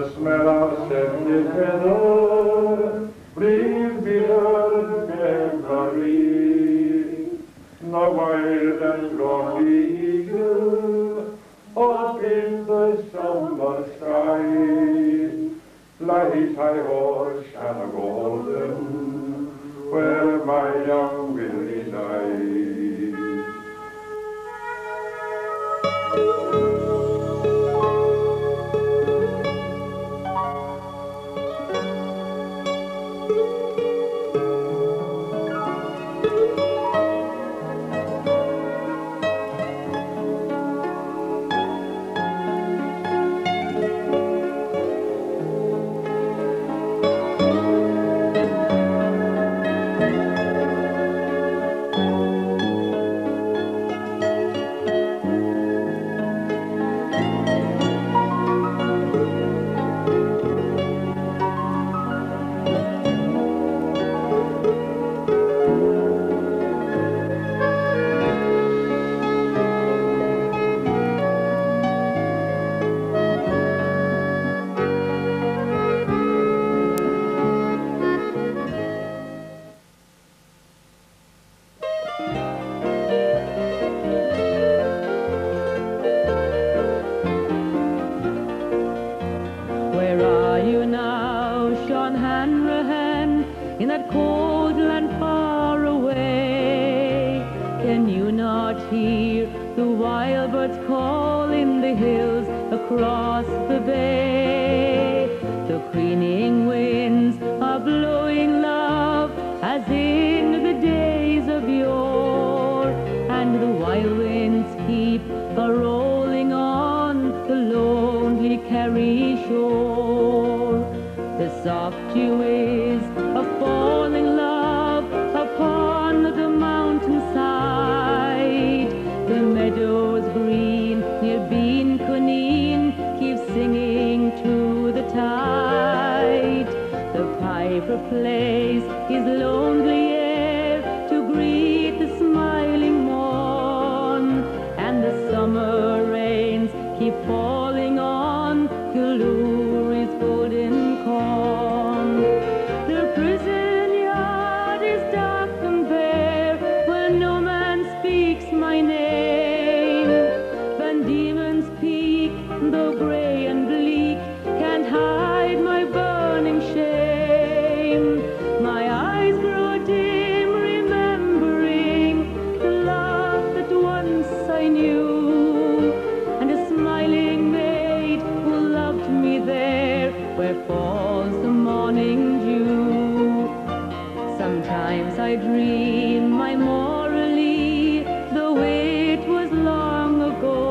smällar sändeträder blir bilder February. Now wild and lonely eagle up in the summer sky, light high horse and a golden, where my young Willie died. Where are you now, Sean Hanrahan, in that cold land far away? Can you not hear the wild birds call in the hills across the bay? The crooning winds are blowing love as in the days of yore, and the wild winds keep a-rolling on the lonely Kerry shore. The soft dew is a-falling love upon the mountainside. The meadows green near Bean Cuneen keep singing to the tide. The piper plays his lonely air to greet the smiling morn, and the summer rains keep falling on Killoory's golden corn. The prison yard is dark and bare, where no man speaks my name. Van Diemen's Peak, though grey and bleak, can't hide my burning shame. My eyes grow dim, remembering the love that once I knew, and a smiling maid who loved me there where falls the morning dew. Sometimes I dream my morally, though it was long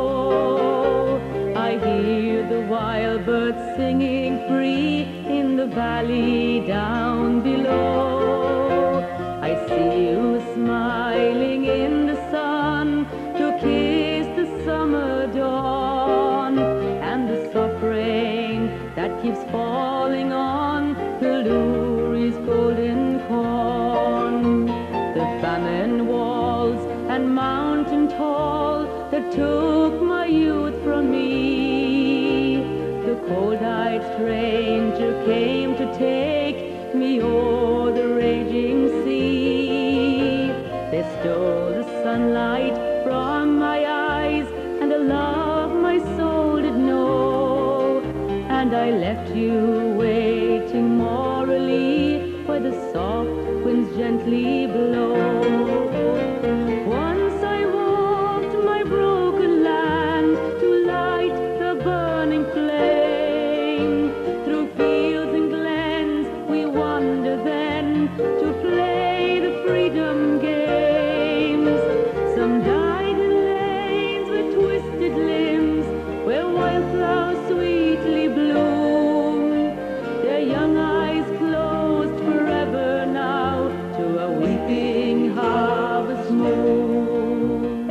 ago. I hear the wild birds singing free in the valley down below. I see you smiling in the sun to kiss the summer dawn, and the soft rain that keeps falling on Killoory's golden corn. The famine walls and mountain tall that took my youth from me. The cold-eyed stranger came to take me o'er the raging sea. They stole the sunlight from my eyes and a love my soul did know, and I left you waiting morally where the soft winds gently blow. Once I walked my broken land to light the burning flame. Through fields and glens we wander then to play the freedom games. Some died in lanes with twisted limbs, where wildflowers sweetly bloom. Their young eyes closed forever now to a weeping harvest moon.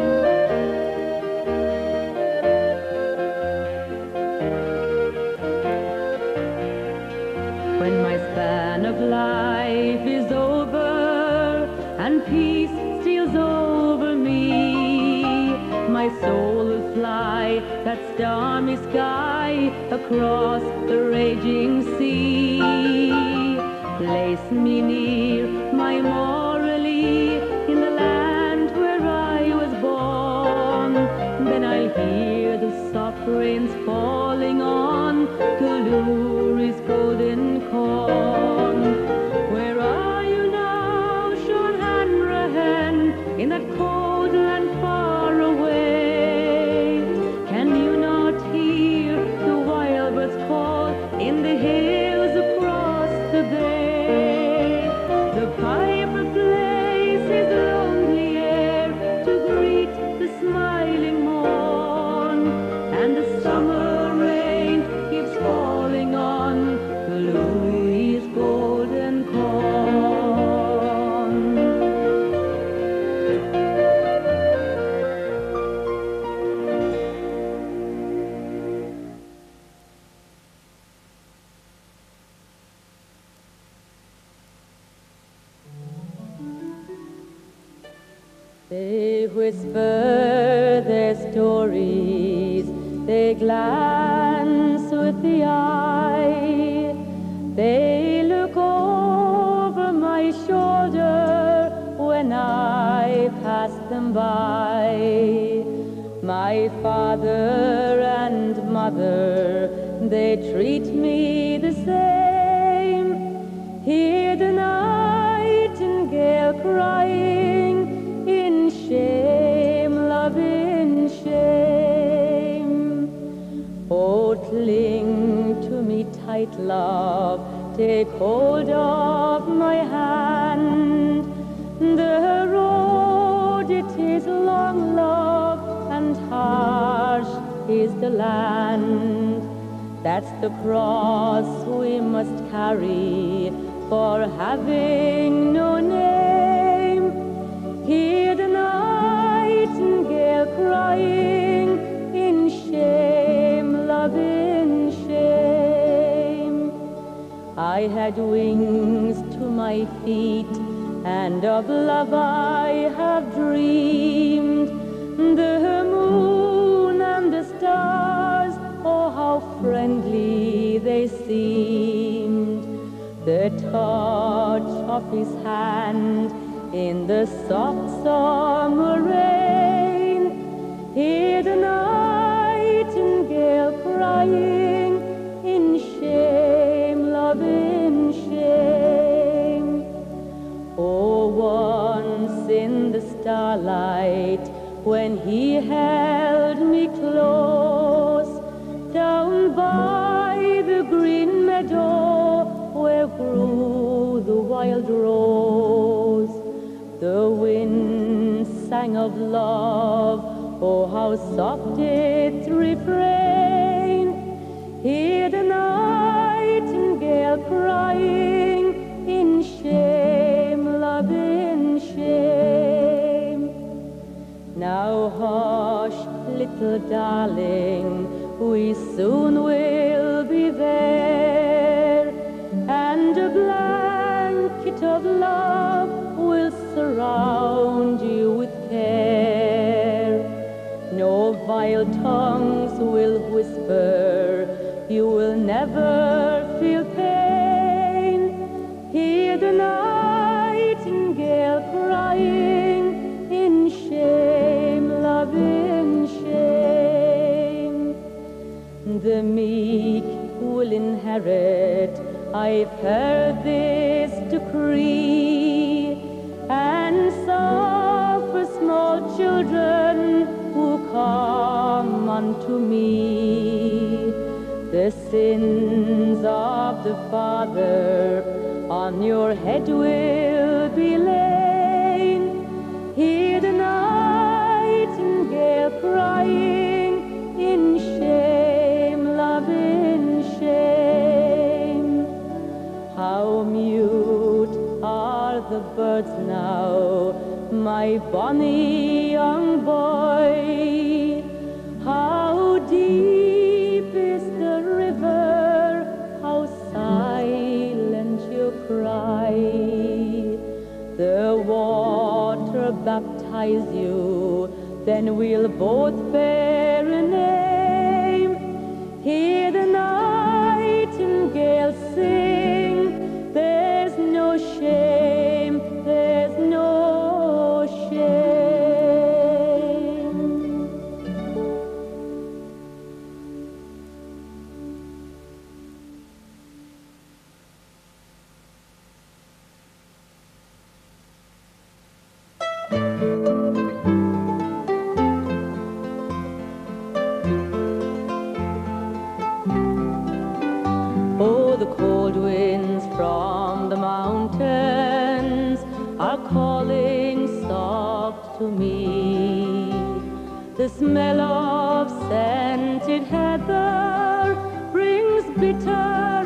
When my span of life is over and peace steals over me, my soul will fly that stormy sky, across the raging sea. Place me near my Morley, in the land where I was born. Then I'll hear the soft rains falling on Killoory's golden corn. Where are you now, Sean Hanrahan, in that cold land far away? Can you not hear the wild birds call in the hills across the bay? The piper plays his lonely air to greet the smiling morn, and the summer rain keeps falling on Killoory's golden corn. They whisper their stories, they glance with the eye, they look over my shoulder when I pass them by. My father and mother, they treat me the same. Hear the nightingale crying, in shame, love, in shame. Oh, cling to me tight, love, take hold of my hand. The road, it is long, love, and harsh is the land. That's the cross we must carry for having no name. Hear the nightingale crying, in shame, love, in shame. I had wings to my feet, and of love I have dreamed. The moon and the stars, oh, how friendly they seemed. The touch of his hand in the soft summer rain. Hear the nightingale crying, in shame, love, in shame. Oh, once in the starlight, when he held me close, down by the green meadow where grew the wild rose, the wind sang of love, oh, how soft its refrain. Hear the nightingale crying, in shame, love, in shame. Now hush, little darling, we soon will be there, and a blanket of love will surround you with care. No vile tongues will whisper, you will never feel pain. Hear the nightingale crying, in shame, love, in shame. The meek will inherit, I've heard this decree, and suffer small children who come unto me. The sins of the father on your head will be lain. Hear the nightingale crying, in shame, love, in shame. How mute are the birds now, my bonny young boy. How deep is the river, how silent your cry. The water baptize you, then we'll both bear a name. Oh, the cold winds from the mountains are calling soft to me. The smell of scented heather brings bitter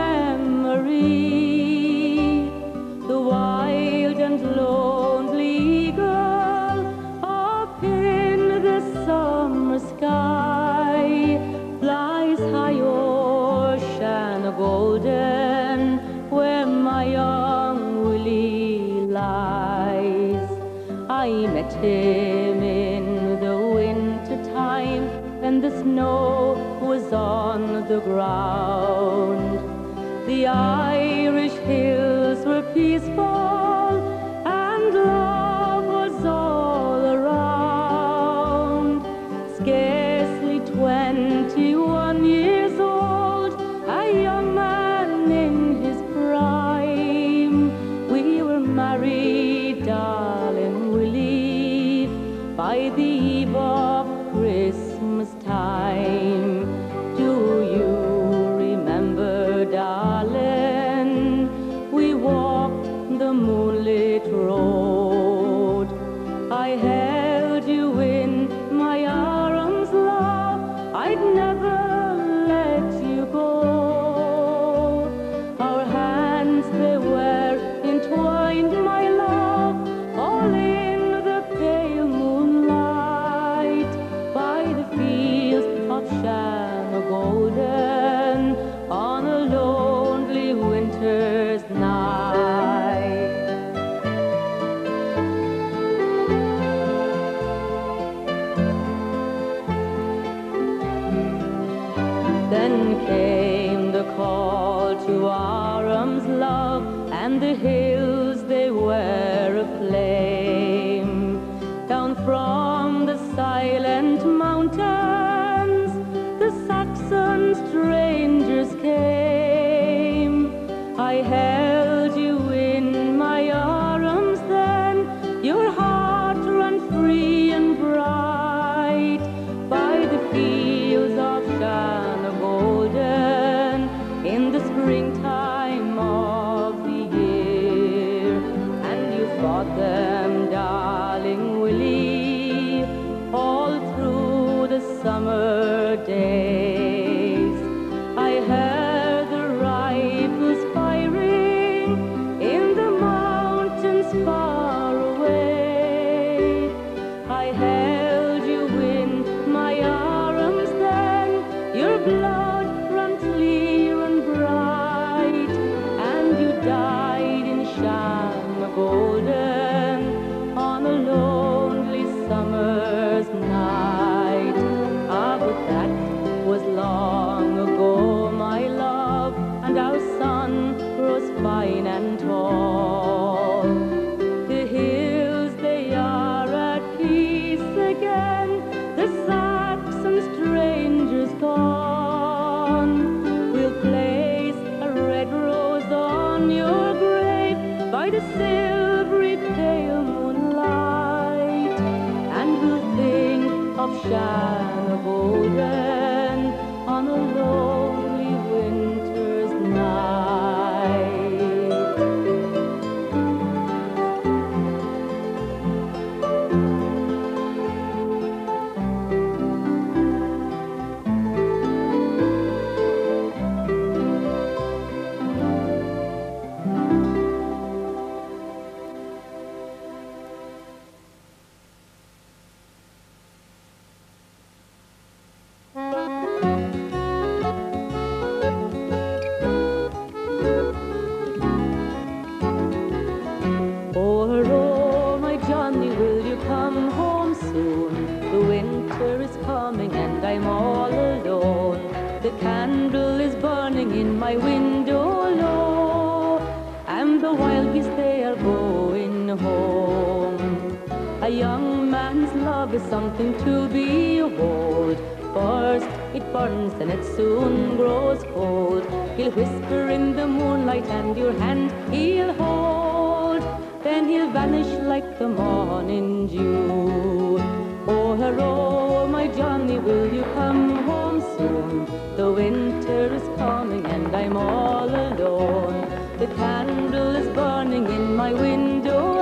memory. The wild and lonely eagle up in the summer sky flies high o'er Shanna Golden, where my young Willie lies. I met him in the winter time when the snow was on the ground. The Irish hills were peaceful and love was all around. Scarcely 21 years old, a young man in his prime. We were married, darling Willie, by the eve of Christmas time. Do you remember, darling, we walked the moonlit road. I held you in my arms, love, I'd never let you go. Our hands, they were entwined, my love, all in the pale moonlight, by the fields of Shanna Golden, on a lonely winter's night. Then came the call to arms, love, and the hills, they were aflame. Down from the silent mountains, the Saxon strangers came. I held you in my arms then, your heart ran free and bright, by the fields of Shanna Golden, in the springtime of the year. And you fought them, darling Willie, all through the summer days. I heard the rifles firing in the mountains far away. I held you in my arms then, your blood ran clear and bright, and you died in Shanna Golden on a lonely summer's night. Ah, but that was long ago, my love, and our son grows fine and tall. The hills, they are at peace again, the Saxon strangers gone. We'll place a red rose on your grave by the silvery pale moonlight, and we'll think of Shanna Golden on a lonely winter's night. Oh, my Johnny, will you come home soon? The winter is coming and I'm all alone. The candle is burning in my window low, and the wild geese, they are going home. A young man's love is something to behold. First it burns and it soon grows cold. He'll whisper in the moonlight and your hand he'll hold. then he'll vanish like the morning dew. Oh, hurrah, my Johnny, will you come home soon? The winter is coming and I'm all alone. The candle is burning in my window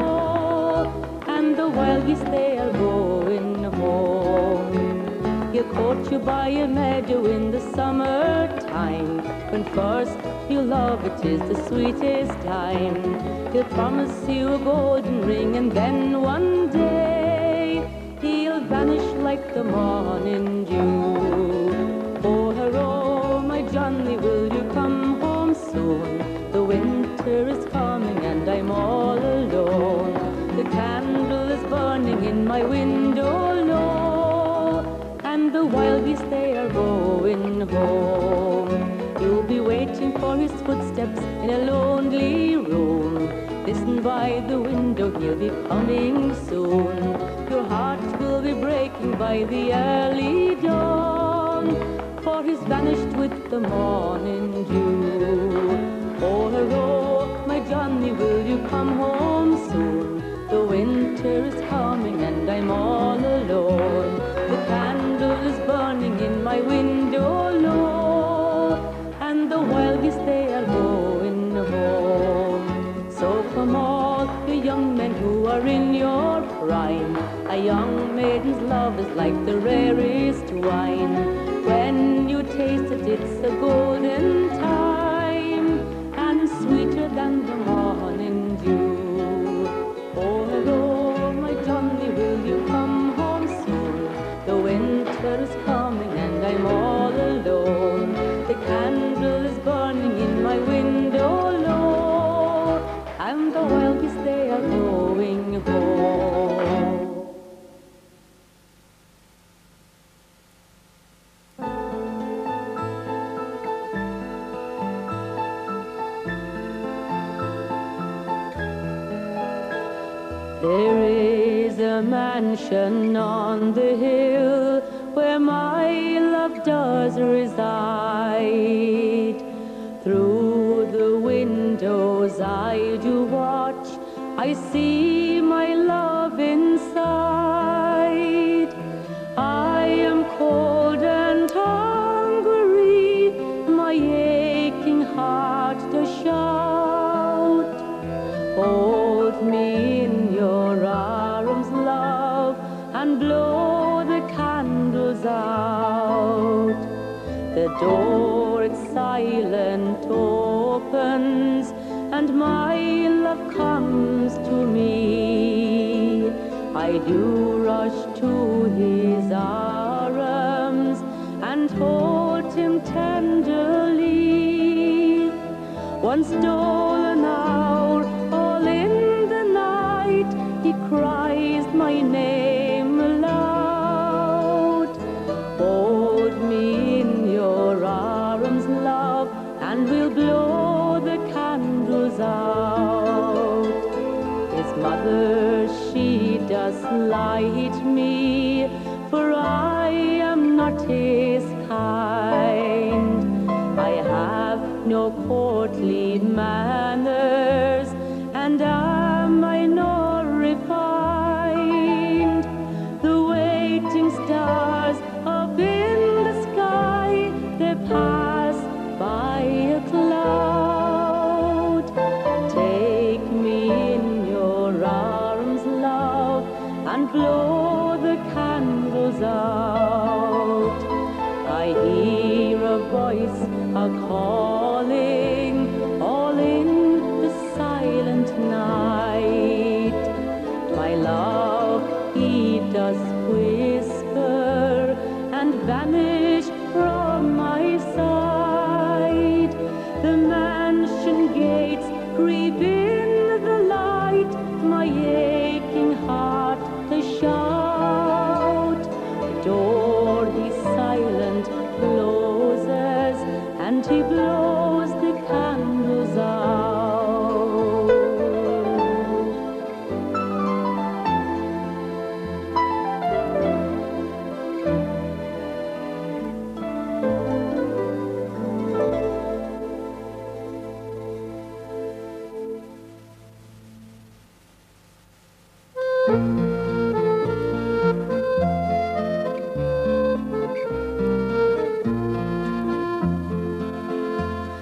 low, and the wild geese they are going home. He'll court you by a meadow in the summertime, when first you love it is the sweetest time. He'll promise you a golden ring, and then one day he'll vanish like the morning dew. Oh, hurrah, my Johnny, will you come home soon? The winter is coming and I'm all alone. The candle is burning in my window low, and the wild geese they are going home. You'll be waiting for his footsteps in a lonely room. Listen by the window, he'll be coming soon. Your heart will be breaking by the early dawn, for he's vanished with the morning dew. Oh, hurrah, my Johnny, will you come home soon? The winter is coming and I'm all alone. The candle is burning in my window low, and the wild geese they are going home. So come all you young men who are in your prime, a young maiden's love is like the rarest wine. When you taste it, it's a golden time, and sweeter than the morning dew. Oh, hello, my Johnny, will you come home soon? The winter is coming and I'm all alone. The candle is burning in my window low, and the wild geese they are going home. There is a mansion on the hill where my love does reside. Through the windows I do watch, I see my love inside. I am cold and hungry, my aching heart does shout. Hold me in your arms, love, and blow the candles out. The door, it's silent, opens, and my love comes to me. I do rush to his arms and hold him tenderly. One stolen hour, all in the night, he cries my name aloud. Hold me in your arms, love, and we'll blow the candles out. His mother, she does slight me, for I am not his kind. I have no courtly manners, and am I not refined? The waiting stars up in the sky, they pass by a cloud. Take me in your arms, love, and blow the candles out. I hear a voice a-calling all in the silent night. My love, he does whisper and vanish from my side. The mansion gates creep in the light, my aching heart does shout. The door he silent closes, and he blows the candles out.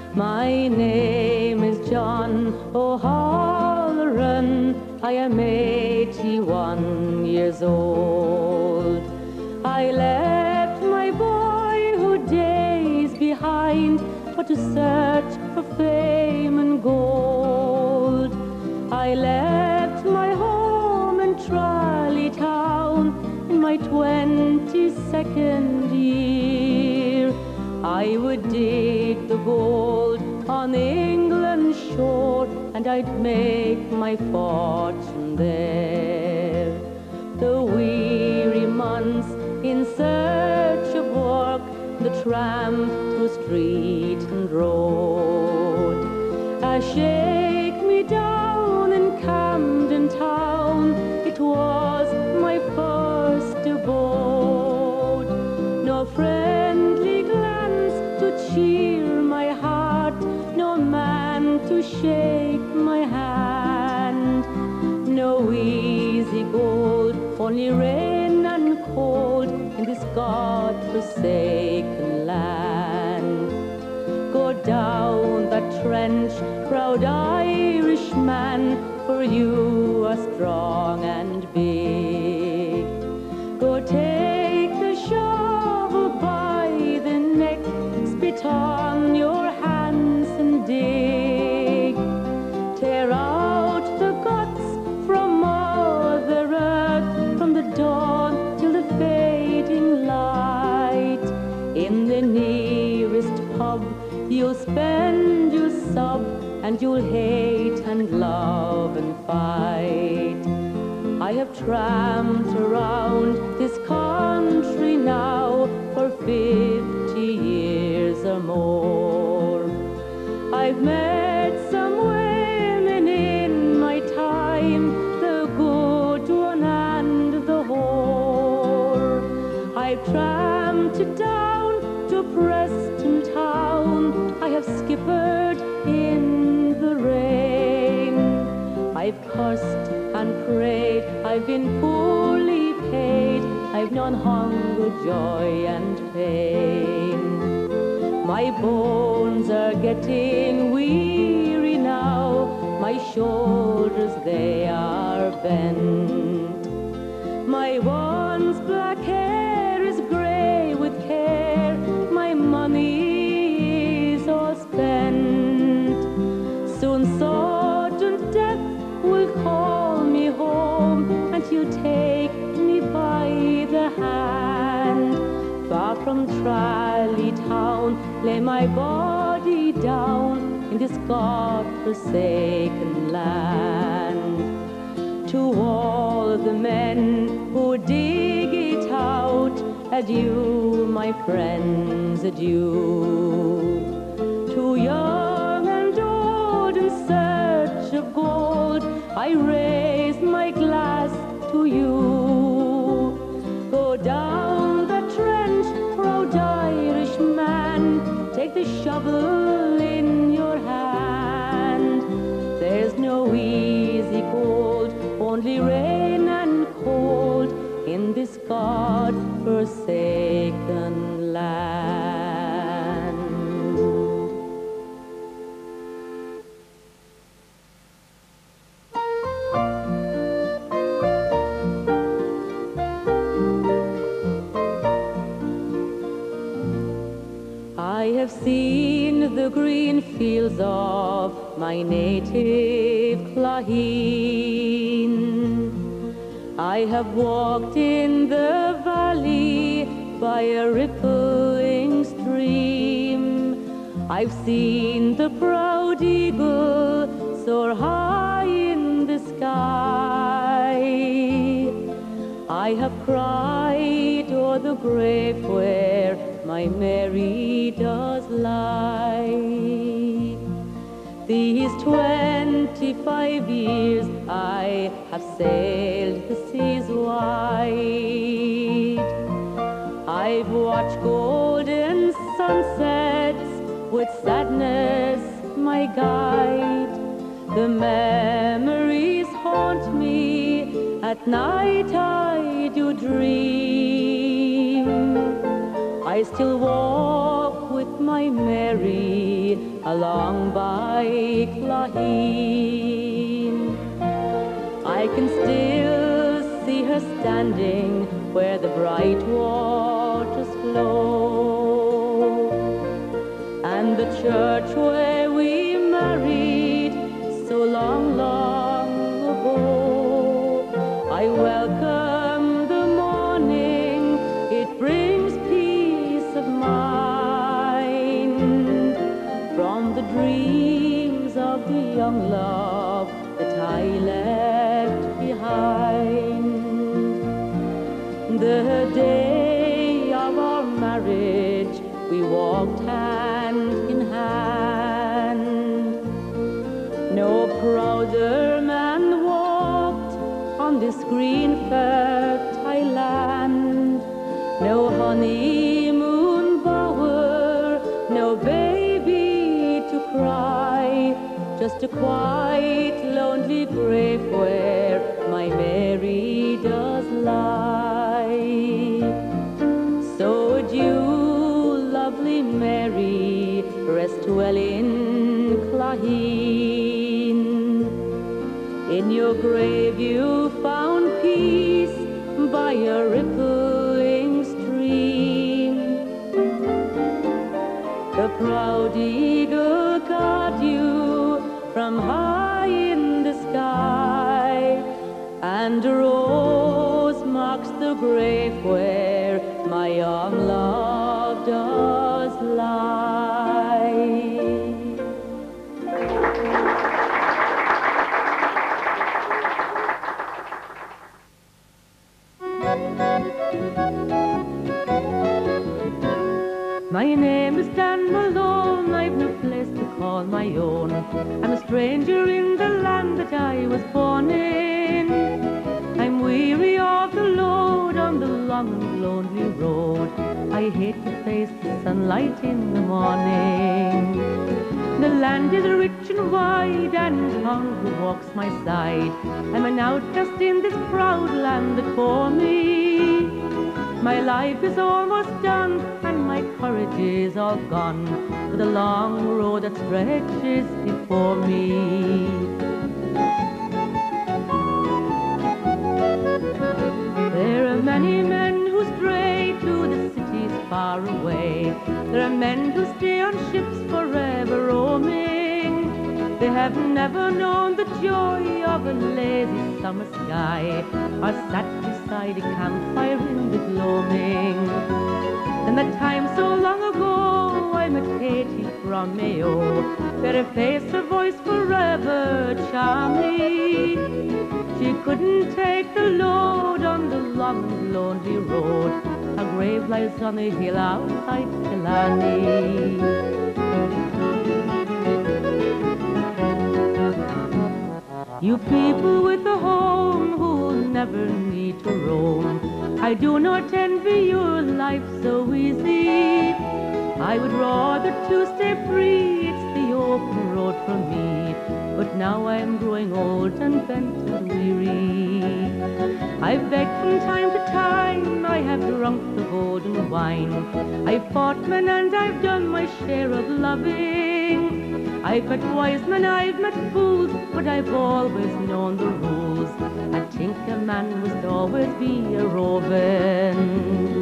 My name is John O'Halloran. I am 81 years old. I left my boyhood days behind for to search for fame and gold. I left my home in Tralee Town in my 22nd year. I would dig the gold on England's shore, and I'd make my fortune there. The weary months in search of work, the tramp through street and road, shake me down in Camden Town. It was my first abode. No friendly glance to cheer my heart, no man to shake my hand, no easy gold, only rain and cold in this God-forsaken land. Go down that trench, proud Irishman, for you are strong and big. Go take the shovel by the neck, spit on your hands and dig. Tear out the guts from Mother Earth, from the dawn till the fading light. In the nearest pub you'll spend your sub, and you'll hate and love and fight. I have tramped around this country now for 50 years or more. I've met some women in my time, the good one and the whore. I've tramped down to Preston Town, I have skippered in the rain. I've cursed and prayed, I've been poorly paid, I've known hunger, joy and pain. My bones are getting weary now, my shoulders they are bent. My once black hair is grey with care, my money is all spent. Soon sudden death will call me home, and he'll take me by the hand. Far from Tralee Town, lay my body down in this God-forsaken land. To all the men who dig it out, adieu, my friends, adieu. To young and old in search of gold, I raise my glass to you. Go down the trench, proud Irishman, take the shovel in your hand. There's no easy gold, only rain and cold in this God-forsaken land. I have seen the green fields of my native Claheen. I have walked in the valley by a rippling stream. I've seen the proud eagle soar high in the sky. I have cried o'er the grave where my Mary does lie. These 25 years I have sailed the seas wide. I've watched golden sunsets with sadness my guide. The memories haunt me, at night I do dream. I still walk with my Mary along by Claheen. I can still see her standing where the bright waters flow, and the church where we married so long, long ago. I welcome the morning, it brings peace of mind from the dreams of the young love that I left behind. The day of our marriage, we walked hand in hand. No prouder man walked on this green fertile land. No honeymoon bower, no baby to cry, just a quiet, lonely grave where my Mary does lie. So adieu, lovely Mary, rest well in Claheen. In your grave you found peace by a rippling stream. The proud eagle guard you from high in the sky, and a rose marks the grave where my young love does lie. My name is Dan Malone, I've no place to call my own. I'm a stranger in the land that I was born in. I'm weary of the load on the long and lonely road. I hate to face the sunlight in the morning. The land is rich and wide, and hunger walks my side. I'm an outcast in this proud land that bore me. My life is almost done, and my courage is all gone, for the long road that stretches before me. There are many men who stray to the cities far away. There are men who stay on ships forever roaming. They have never known the joy of a lazy summer sky, or sat beside a campfire in the gloaming. In that time so long ago, I met Katie from Mayo. Her face, her voice forever charmed me. She couldn't take the load on the long and lonely road. Her grave lies on the hill outside Killarney. You people with a home who'll never need to roam, I do not envy your life so easy. I would rather to stay free, it's the open road for me. But now I'm growing old and bent and weary. I've begged from time to time, I have drunk the golden wine. I've fought men and I've done my share of loving. I've met wise men, I've met fools, but I've always known the rules. I think a man must always be a roving.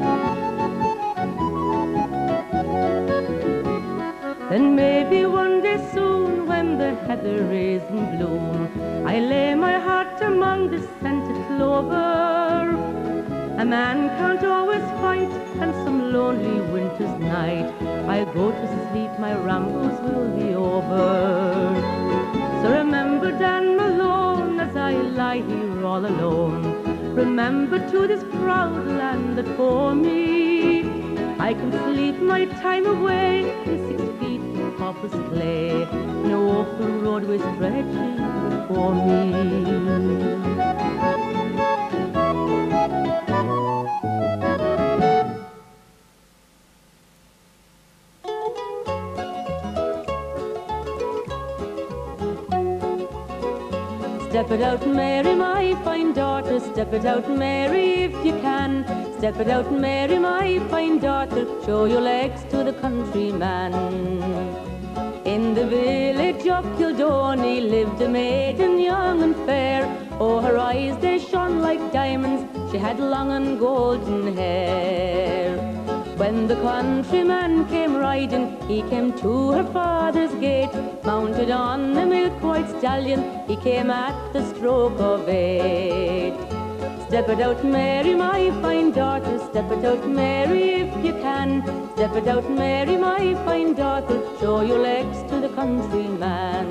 Then maybe one day soon, when the heather is in bloom, I lay my heart among the scented clover. A man can't always fight, and some lonely winter's night I'll go to sleep, my rambles will be over. So remember Dan Malone as I lie here all alone. Remember to this proud land that bore me. I can sleep my time away in 6 feet of copper's clay. No open roadway stretching before me. Step it out, Mary, my fine daughter. Step it out, Mary, if you can. Step it out, Mary, my fine daughter. Show your legs to the countryman. In the village of Kildoney lived a maiden young and fair. Oh, her eyes they shone like diamonds, she had long and golden hair. When the countryman came riding, he came to her father's gate. Mounted on a milk-white stallion, he came at the stroke of 8. Step it out, Mary, my fine daughter, step it out, Mary, if you can. Step it out, Mary, my fine daughter, show your legs to the countryman.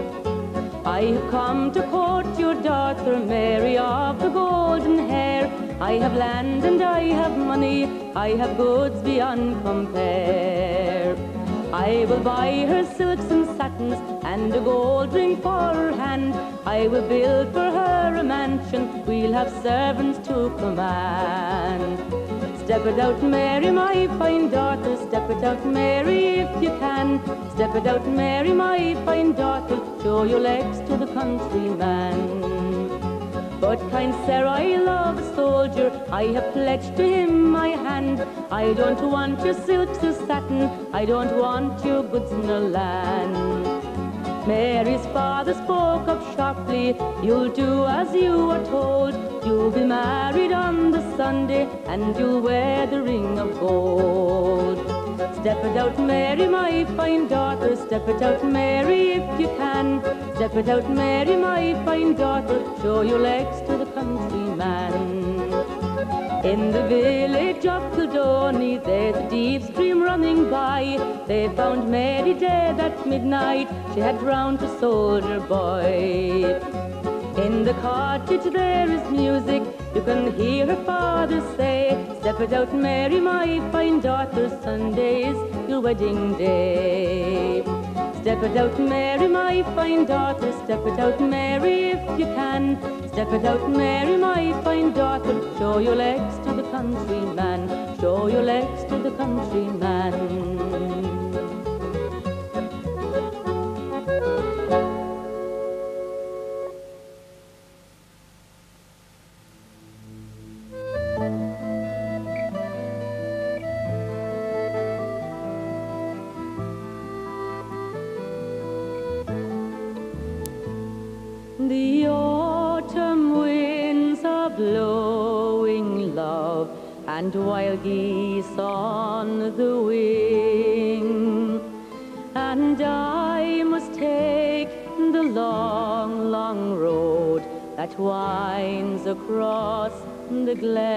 I have come to court your daughter, Mary of the golden hair. I have land and I have money, I have goods beyond compare. I will buy her silks and satins and a gold ring for her hand. I will build for her a mansion, we'll have servants to command. Step it out, Mary, my fine daughter, step it out, Mary, if you can. Step it out, Mary, my fine daughter, show your legs to the countryman. But kind sir, I love a soldier, I have pledged to him my hand. I don't want your silks or satin, I don't want your goods in the land. Mary's father spoke up sharply, you'll do as you are told. You'll be married on the Sunday and you'll wear the ring of gold. Step it out, Mary, my fine daughter, step it out, Mary, if you can. Step it out, Mary, my fine daughter, show your legs to the countryman. In the village of Kildoney, there's a deep stream running by. They found Mary dead at midnight, she had drowned a soldier boy. In the cottage there is music, you can hear her father say, step it out, Mary, my fine daughter, Sunday's your wedding day. Step it out, Mary, my fine daughter, step it out, Mary, if you can. Step it out, Mary, my fine daughter, show your legs to the countryman, show your legs to the countryman. The autumn winds are blowing, love, and wild geese on the wing. And I must take the long, long road that winds across the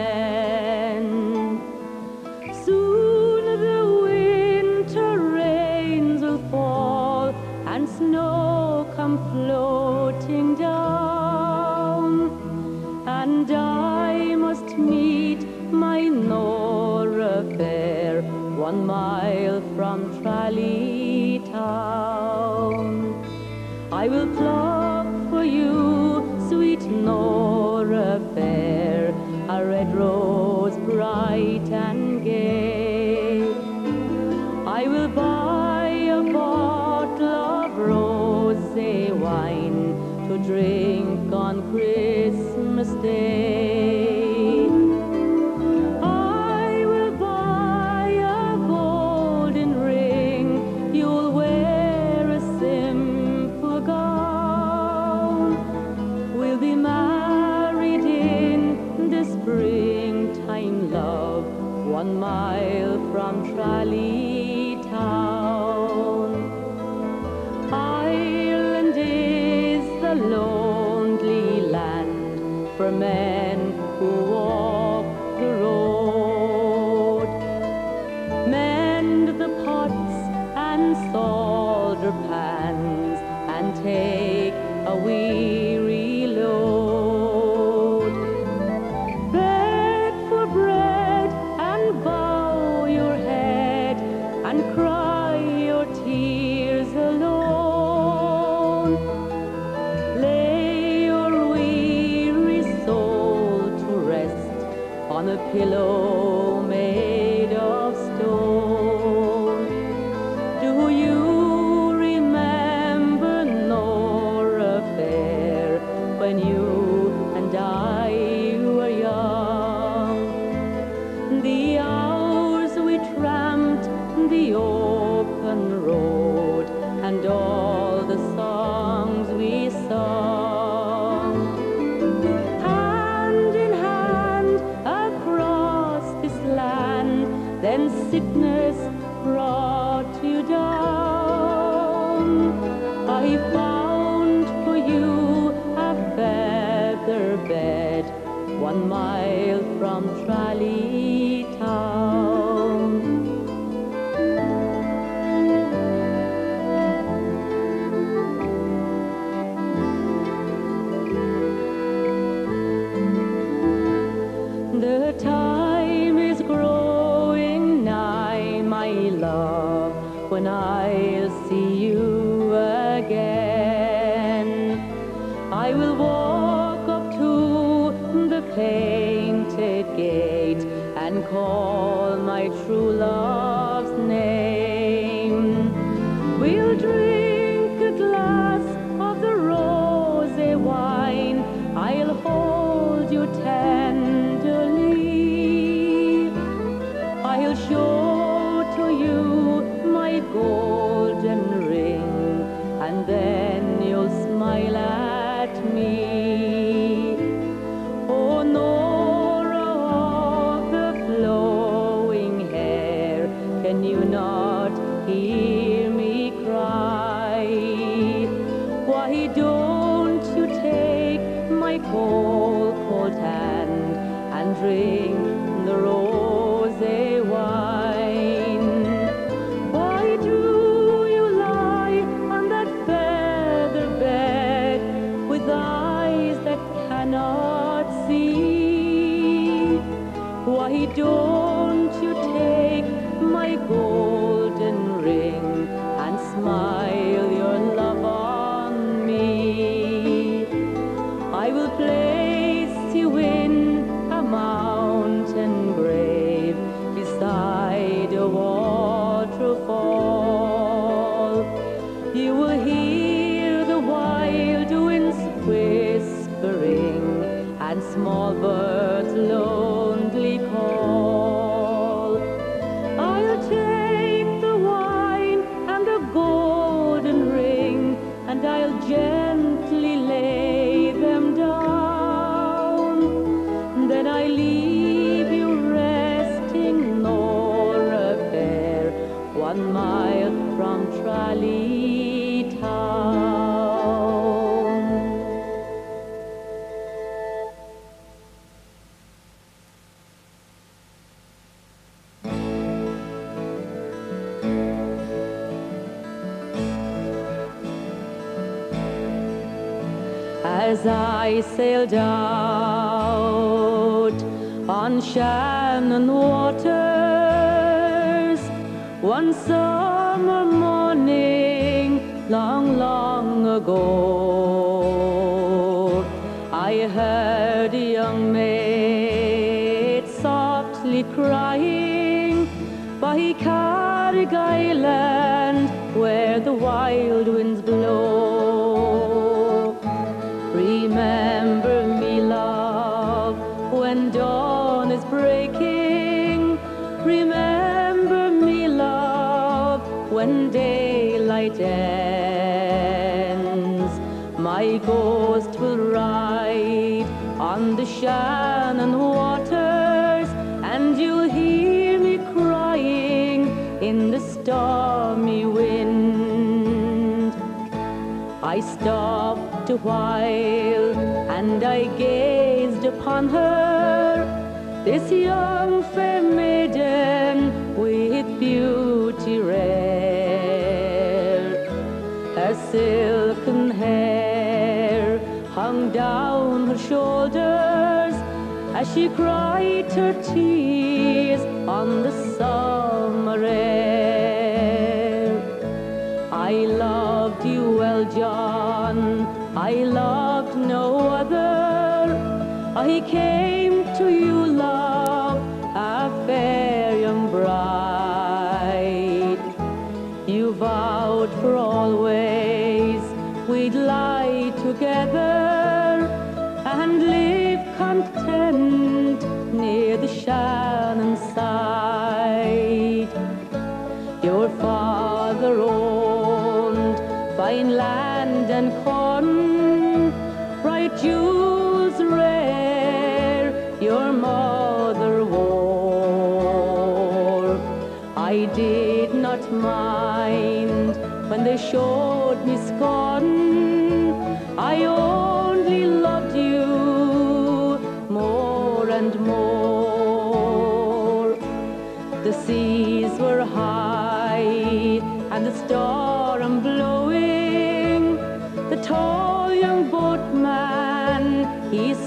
glen. Soon the winter rains will fall and snow come floating down, and I must meet my Nora fair 1 mile from Tralee town. I will pluck for you, sweet Nora fair, a red rose bright and gay. I will buy a bottle of rosé wine to drink on Christmas Day. I will buy a golden ring, you'll wear a simple gown. We'll be married in the springtime, love, 1 mile from Tralee town. Ireland is a lonely land for men who walk the road. Mend the pots and solder pans and take a weary load. Beg for bread and bow your head and cry your tears alone. Lay your weary soul to rest on a pillow made of stone. Do you remember Nora fair? Tralee town. The time is growing nigh, my love, when I'll see you again. I will walk up to the painted gate and call my true love's name. We'll drink a glass of the rosy wine. I'll hold you tenderly. I'll show to you my golden ring, and then you'll smile at me. Oh, Nora of the flowing hair, can you not hear me cry? Why don't you take my cold, cold hand and drink the rosy wine? Why do you lie on that feather bed with eyes that cannot see? Why don't you take my golden ring and smile your love on me? I will place you in a mountain grave beside a waterfall. You will hear the wild winds whispering and small birds lonely call. I'll take the wine and the golden ring, and I'll gently lay them down. Then I leave you resting, Nora fair, 1 mile from Tralee town. As I sailed out on Shannon waters one summer morning long, long ago, I heard a young maid softly crying by Carrick Island, where the wild winds blow. Remember me, love, when dawn is breaking. Remember me, love, when daylight ends. My ghost will ride on the Shannon waters, and you'll hear me crying in the stormy wind. I stopped a while and I gazed upon her, this young fair maiden with beauty rare. Her silken hair hung down her shoulders as she cried her tears on the summer air. I loved you well, John, I loved no other. I came to you, love, a fair young bride. You vowed for always we'd lie together and live content near the Shannon side. Your father owned fine land and corn, bright jewels rare your mother wore. I did not mind when they showed me scorn. I only loved you more and more.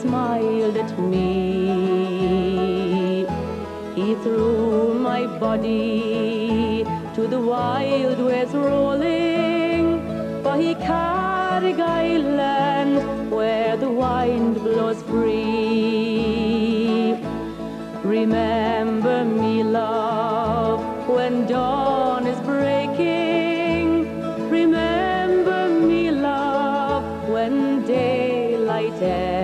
smiled at me. He threw my body to the wild waves rolling, for he Carrick Island, where the wind blows free. Remember me, love, when dawn is breaking. Remember me, love, when daylight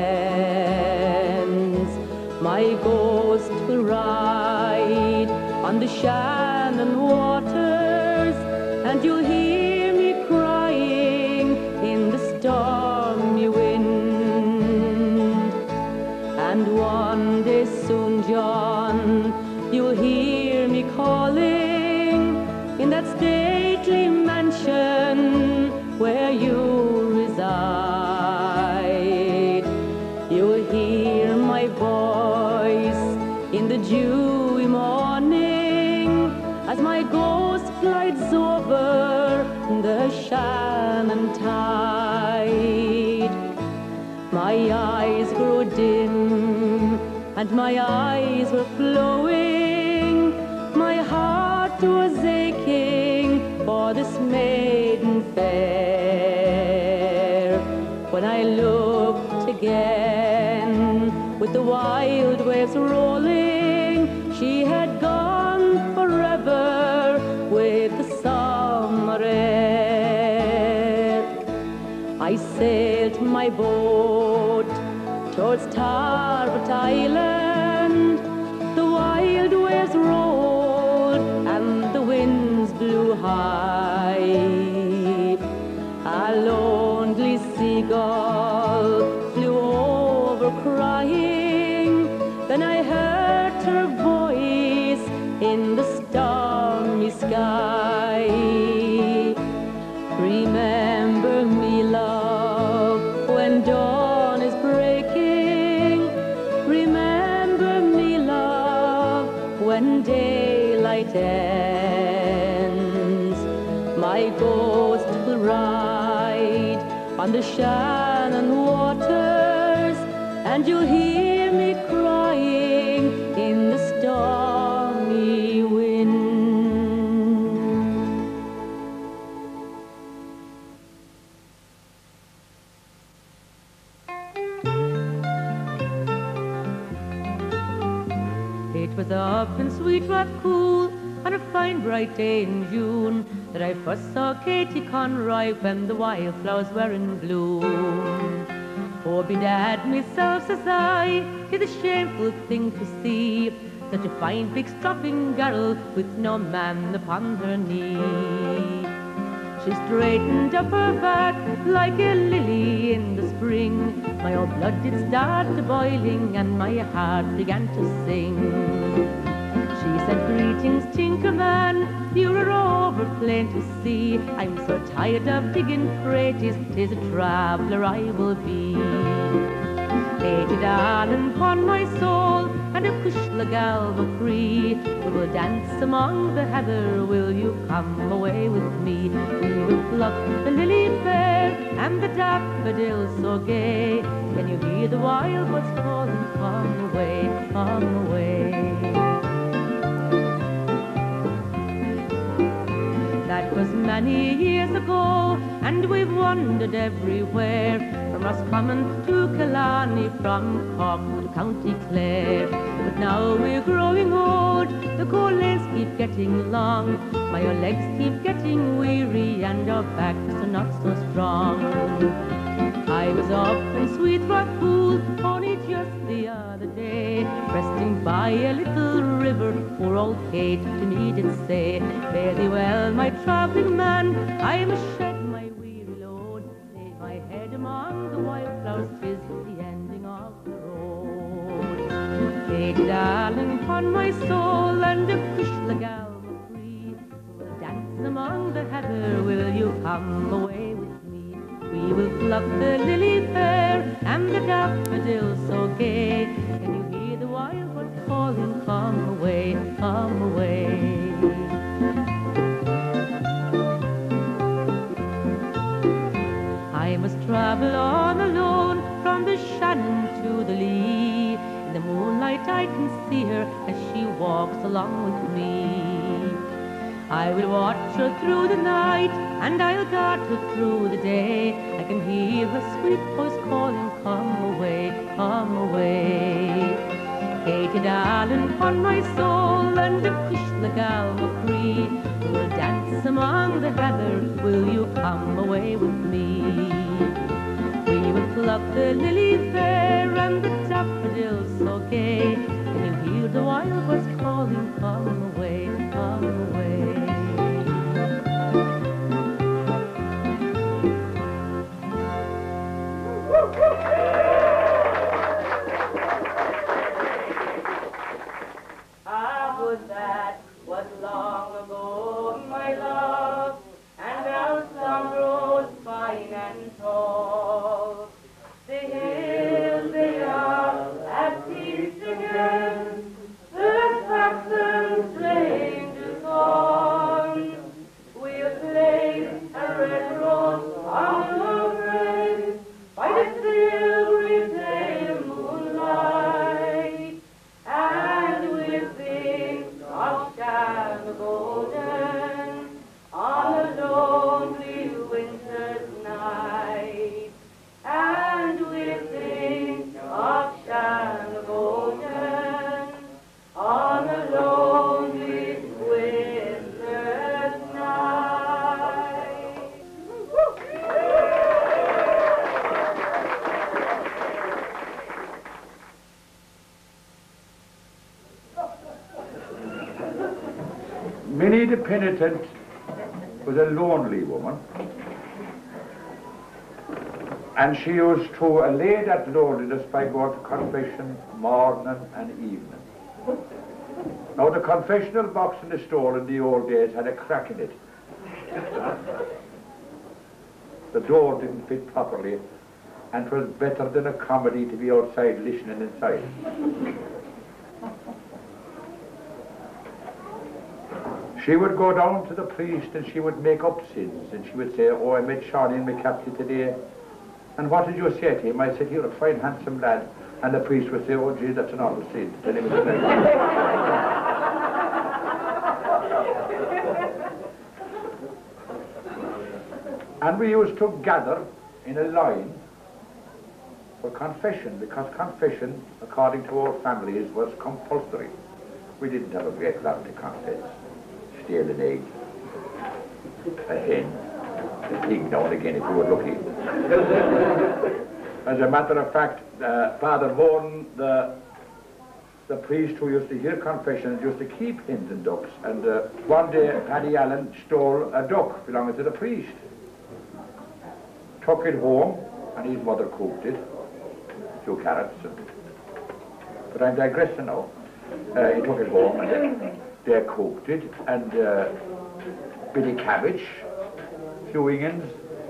ends. My ghost will ride on the Shannon waters, and you'll hear me crying in the stormy wind. And one day soon, John, you'll hear me calling in that stately mansion where you reside. You'll hear my voice in the dewy morning as my ghost glides over the Shannon tide. My eyes grew dim and my eyes were flowing. My heart was aching for this maiden fair. When I looked again with the wild waves rolling, she had gone forever with the summer air. I sailed my boat towards Tarbert Island. The wild waves rolled and the winds blew high. A lonely seagull flew over crying. Then I heard her voice in the stormy sky. Remember me, love, when dawn is breaking. Remember me, love, when daylight ends. My ghost will ride on the Shannon waters, and you'll hear me crying in the stormy wind. It was up in Sweet Rock Cool on a fine bright day in June that I first saw Katie Conroy when the wildflowers were in bloom. Oh, bedad myself, says I, 'tis a shameful thing to see such a fine big strapping girl with no man upon her knee. She straightened up her back like a lily in the spring. My old blood did start a boiling and my heart began to sing. She said, greetings, Tinkerman, you're over plain to see. I'm so tired of digging crates, 'tis a traveller I will be. Katie, darling, upon my soul, and a Cushla gal free. We will dance among the heather, will you come away with me? We will pluck the lily fair and the daffodils so gay. Can you hear the wild birds calling, come away, come away? That was many years ago, and we've wandered everywhere, from Roscommon to Killarney, from Cork to County Clare. But now we're growing old, the cold lanes keep getting long. My old legs keep getting weary, and our backs are not so strong. I was up in Sweet Rock Pool only just the other day, resting by a little river. Poor old Kate to me did say, fare thee well, my travelling man, I must shed my weary load, lay my head among the wildflowers, 'tis the ending of the road. Kate, darling, upon my soul, and a Cushla gal free, we'll dance among the heather, will you come away with me? We will pluck the lily fair and the daffodils so gay. Can you hear the wild birds calling, come away, come away? I must travel on alone from the Shannon to the night I can see her as she walks along with me. I will watch her through the night, and I'll guard her through the day. I can hear her sweet voice calling, come away, come away. Katie darling, upon my soul, and a fish the gal McCree. We'll dance among the heather, will you come away with me? We will pluck the lily fair and the daffodils so gay. Can you hear the wild birds calling, come away, come away? That was long ago, my love, and our sun rose fine and tall. The hills they are at peace again, the Saxons playing to song. We'll place a red rose on the grave by the silvery pale moonlight, and we'll sing of Shannon Golden on a lonely winter's night, and we'll sing of Shannon Golden on a lonely winter's night. Minnie the Penitent was a lonely woman, and she used to allay that loneliness by going to confession morning and evening. Now the confessional box in the stall in the old days had a crack in it. The door didn't fit properly, and it was better than a comedy to be outside listening inside. She would go down to the priest and she would make up sins, and she would say, oh, I met Shawnee in McCaffrey today. And what did you say to him? I said, you're a fine, handsome lad. And the priest would say, oh, gee, that's an awful sin. Tell him it's like And we used to gather in a line for confession, because confession, according to our families, was compulsory. We didn't have a great lot to confess. Steal an egg, a hen, a pig now and again if we were lucky. As a matter of fact, Father Vaughan, the priest who used to hear confessions, used to keep hens and ducks, and one day Paddy Allen stole a duck belonging to the priest, took it home, and his mother cooked it, a few carrots, but I'm digressing now. He took it home and they cooked it, and bit of cabbage, few onions,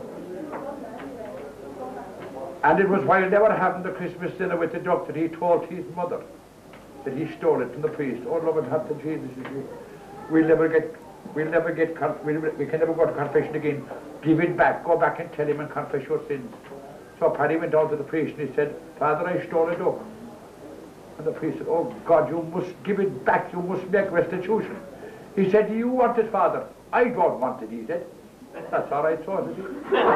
and it was while they were having the Christmas dinner with the duck that he told his mother that he stole it from the priest. Oh, Lord, have to Jesus, we can never go to confession again. Give it back, go back and tell him and confess your sins. So Paddy went down to the priest and he said, Father, I stole a duck. And the priest said, oh God, you must give it back, you must make restitution. He said, do you want it, Father? I don't want it, he said. That's all right, so is it?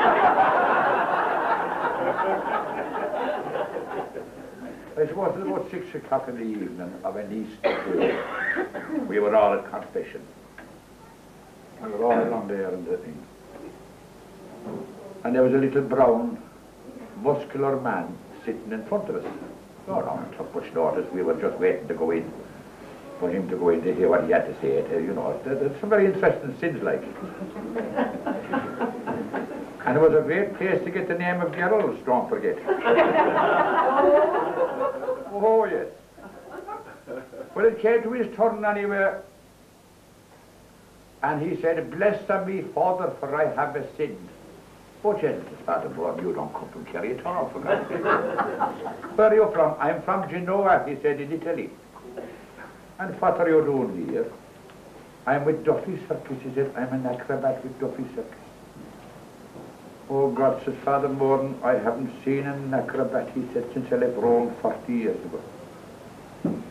I suppose it was about 6 o'clock in the evening of an Easter day. We were all at confession. We were all along there and the thing. And there was a little brown, muscular man sitting in front of us. No, no, it took much notice. We were just waiting to go in, for him to go in to hear what he had to say. You know, there's some very interesting sins like. And it was a great place to get the name of Gerald, don't forget. Oh, yes. But it came to his turn anyway, and he said, bless me, Father, for I have sinned. Oh, Jesus, Father, Lord, you don't come from Kerry at all, for God's sake. Where are you from? I'm from Genoa, he said, in Italy. And what are you doing here? I'm with Duffy Circus, he said. I'm an acrobat with Duffy Circus. Oh, God, says Father Moran, I haven't seen an acrobat, he said, since I left Rome 40 years ago.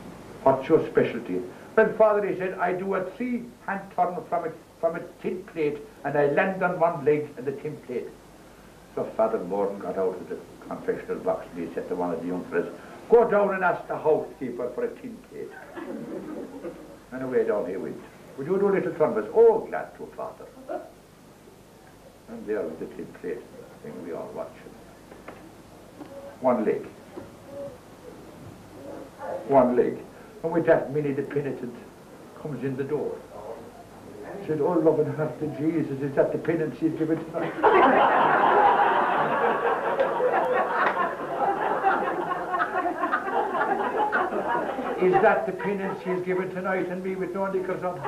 What's your specialty? Well, Father, he said, I do a 3-hand turn from a tin plate, and I land on one leg and the tin plate. So Father Moran got out of the confectional box and he said to one of the young fellas, go down and ask the housekeeper for a tin plate. And away down he went. Would you do a little turn? Oh, glad to, Father. And there was the tin plate thing we all watching. One leg. One leg. And with that, Minnie the penitent comes in the door. She said, oh, loving heart to Jesus, is that the penance he's given tonight? Is that the penance he's given tonight, and me with no knickers on?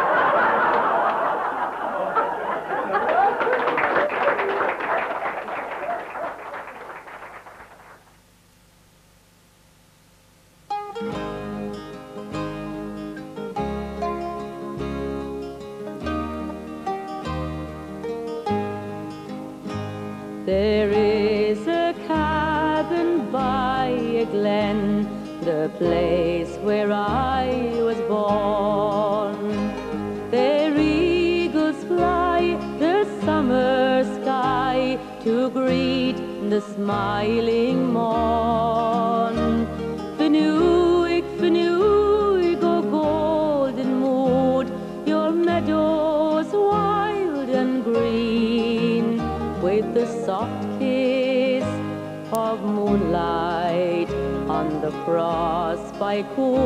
There is a cabin by a glen, the place where I was born. There eagles fly the summer sky to greet the smiling morn. Fenugreek, Fenugreek, oh golden mood, your meadows wild and green, with the soft kiss of moonlight on the cross by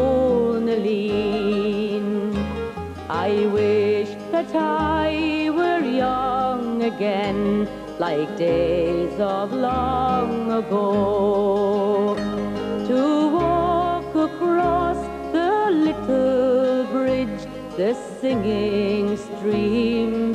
Cornaline. I wish that I were young again, like days of long ago, to walk across the little bridge, the singing stream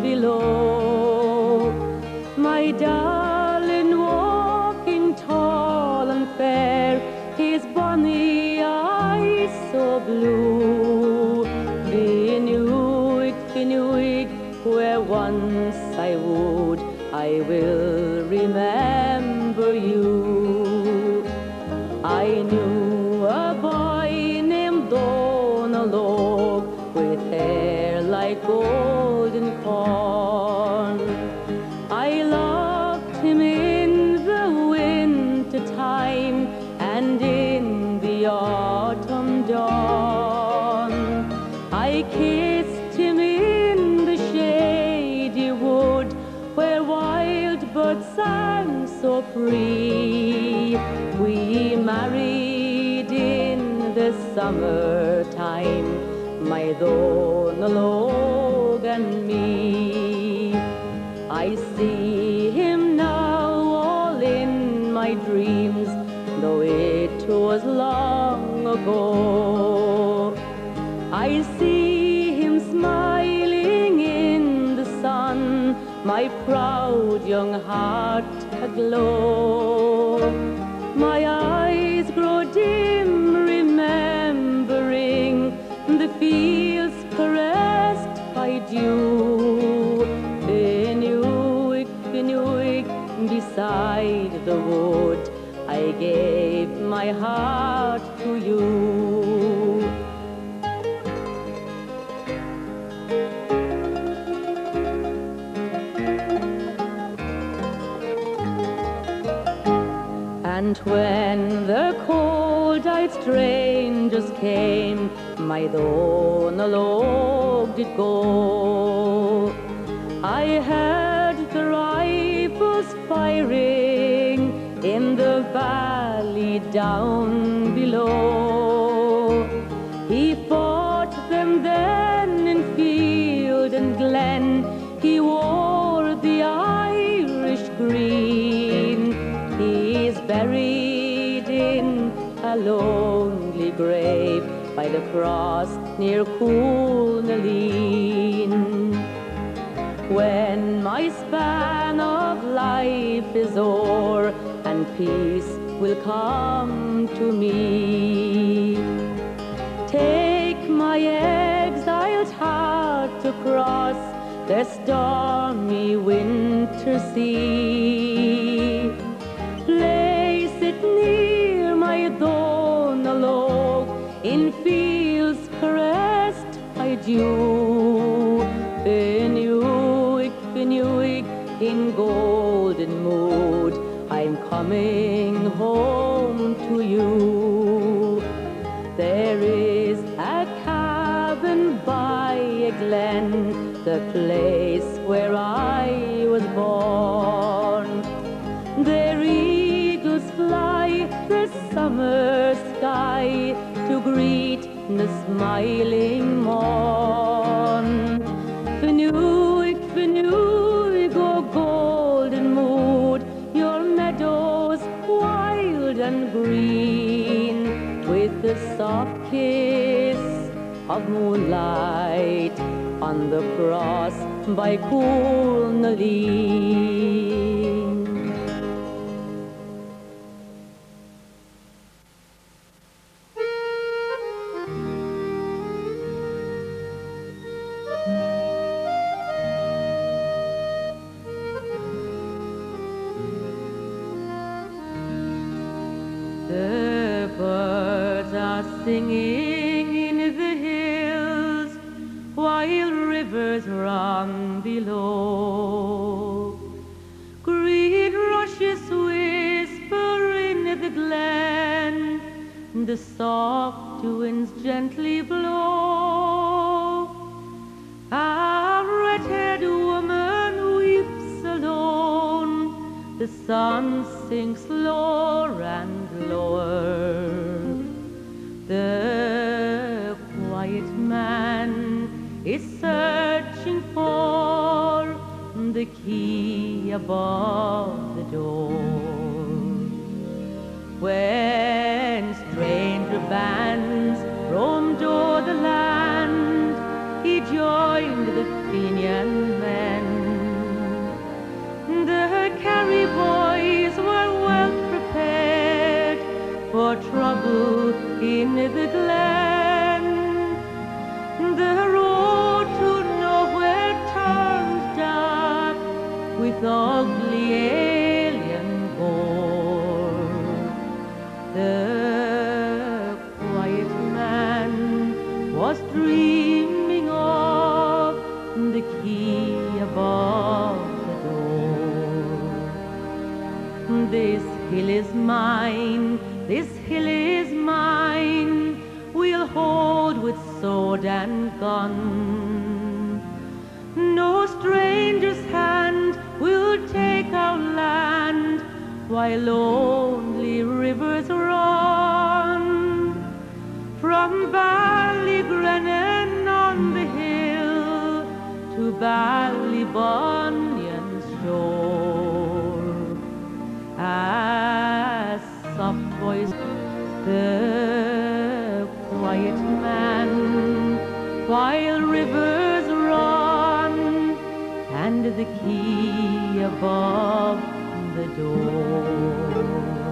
below. My darling walking tall and fair, his bonny eyes so blue. Fenugreek, Fenugreek, where once I wooed, I will remember you. I knew a boy named Donalog with hair like golden corn. I loved him in the winter time and in the autumn dawn. I kissed him in the shady wood where wild birds sang so free. We married in the summertime, my Donalog and me. I see him now all in my dreams, though it was long ago. I see him smiling in the sun, my proud young heart aglow. My eyes grow dim, remembering the fields caressed by dew. Fenugreek, Fenugreek, beside the wood, I gave my heart to you. And when the cold-eyed strangers came, my Donalog did go. I heard the rifles firing in the valley down below. He fought them then in field and glen. He wore the Irish green. He's buried in a lonely grave by the cross near Cornaline. When my span of life is o'er and peace will come to me, take my exiled heart across the stormy winter sea. Place it near my Donalog in fear dew. Fenwick, Fenwick, in golden mood, I'm coming home to you. There is a cabin by a glen, the place where I was born. There eagles fly the summer sky to greet the smiling morn. Fenwick, Fenwick, oh golden mood, your meadows wild and green, with the soft kiss of moonlight on the cross by Coolnaleen. The birds are singing in the hills, while rivers run below. Green rushes whisper in the glen, the soft winds gently blow. A red-haired woman weeps alone, the sun sinks lower and lower. The quiet man is searching for the key above the door. When stranger bands roamed o'er the land, he joined the Fenian men. The Kerry boys were well prepared for trouble in the glen. The road to nowhere turned dark with ugly alien gore. The quiet man was dreaming of the key above the door. This hill is mine, this hill is mine, we'll hold with sword and gun. No stranger's hand will take our land, while lonely rivers run. From Ballygrenan on the hill to Ballybunion's shore, a soft voice, the quiet man, while rivers run, and the key above the door.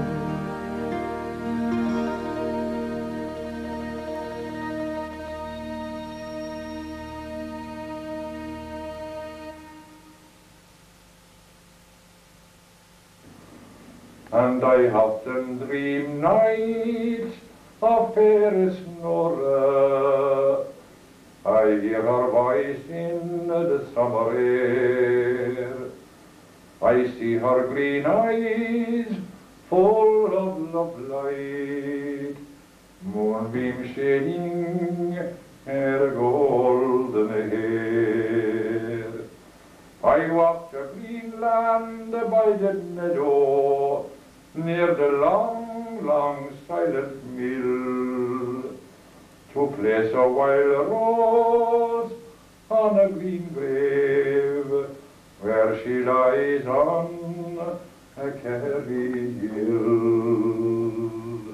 And I often dream nights of fair Snorra. I hear her voice in the summer air. I see her green eyes full of love light, moonbeam shading her golden hair. I walked a green land by the meadow, near the long, long silent mill, to place a wild rose on a green grave, where she lies on a Kerry hill.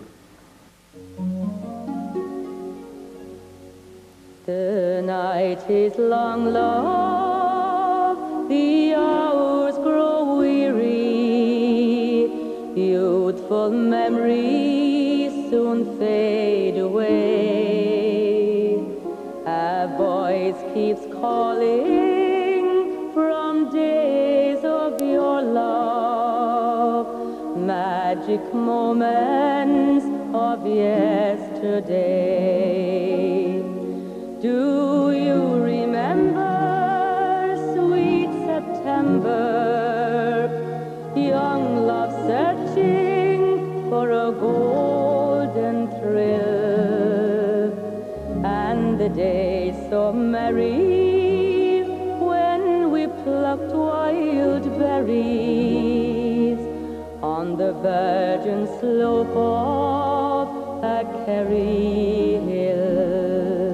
The night is long, love, the hours grow weary, youthful memories soon fade away. A voice keeps calling from days of your love, magic moments of yesterday. Do you remember sweet September, young love searching for a golden thrill, and the days so merry when we plucked wild berries on the virgin slope of a Kerry hill?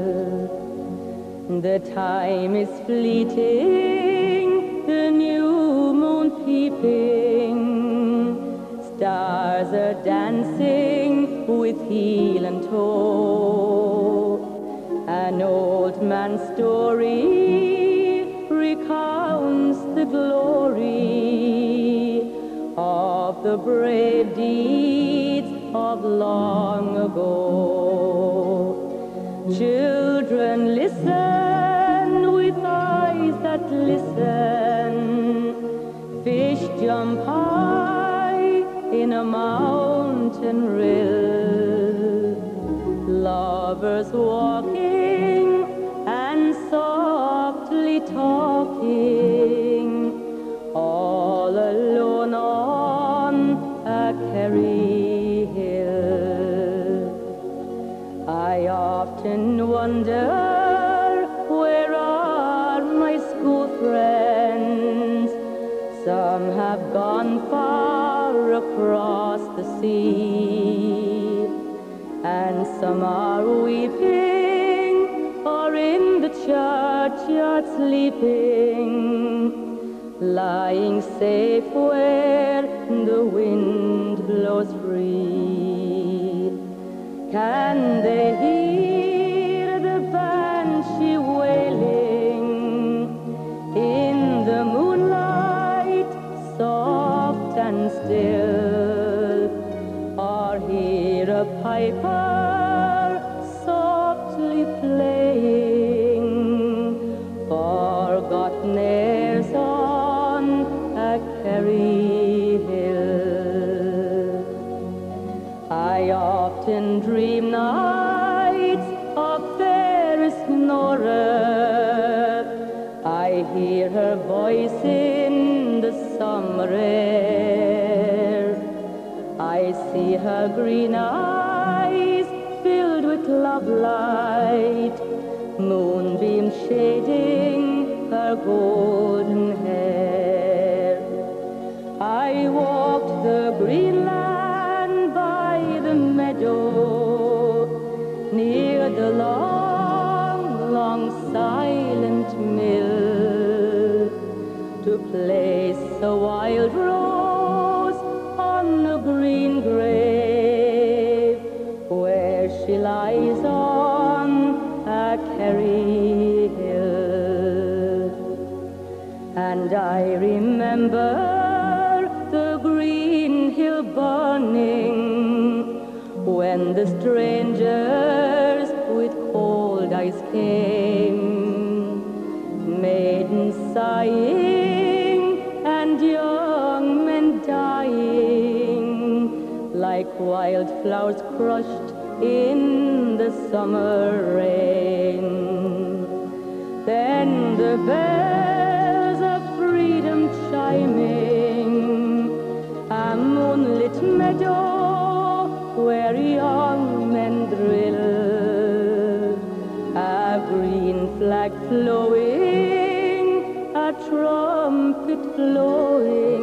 The time is fleeting, the new moon peeping, stars are dancing with heel and toe. An old man's story recounts the glory of the brave deeds of long ago. Children, listen with eyes that listen. Fish jump high in a mountain rill. Lovers walking and softly talking, all alone on a Kerry hill. I often wonder, where are my school friends? Some have gone far across the sea, and some are weeping or in the churchyard sleeping, lying safe where the wind blows free. Can they hear the banshee wailing in the moonlight, soft and still, or hear a piper softly playing forgotten airs on a Kerry hill? I often dream nights of fairest Nora. I hear her voice in the summer air. I see her green eyes filled with love light, moonbeams shading her golden hair. I walked the green land by the meadow, near the long, long silent mill, to place a wild rose on a green grave, where she lies on a Kerry hill. And I remember the green hill burning, when the strangers with cold eyes came, maidens sighing and young men dying, like wildflowers crushed in the summer rain. Then the bells of freedom chiming, a moonlit meadow where young men drill, a green flag flowing, a trumpet blowing,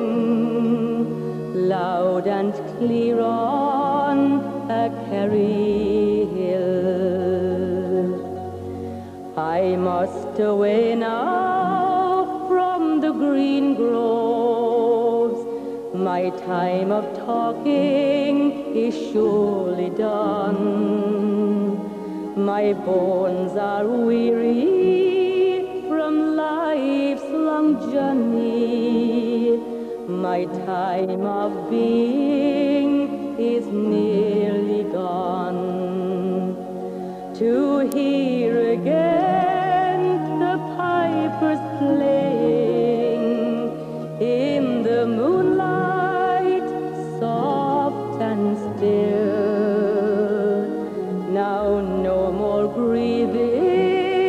loud and clear on a Kerry hill. I must away now from the green groves. My time of talking is surely done. My bones are weary from life's long journey. My time of being is nearly gone. To hear again the pipers playing in the moonlight, soft and still. Now no more grieving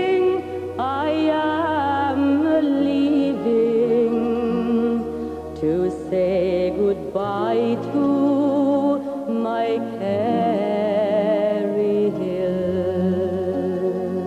say goodbye to my Kerry Hill.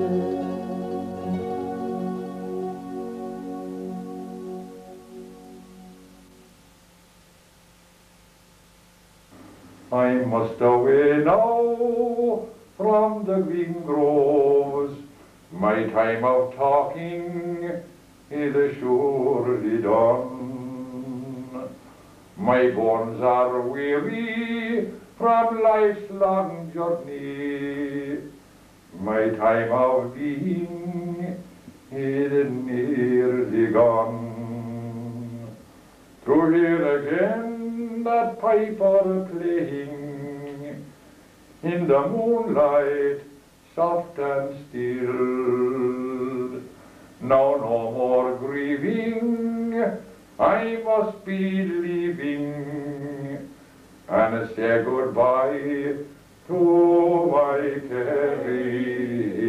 I must away now from the green groves. My time of talking is surely done. My bones are weary from life's long journey. My time of being is nearly gone. To hear again that piper playing in the moonlight, soft and still. Now no more grieving, I must be leaving and say goodbye to my Kerry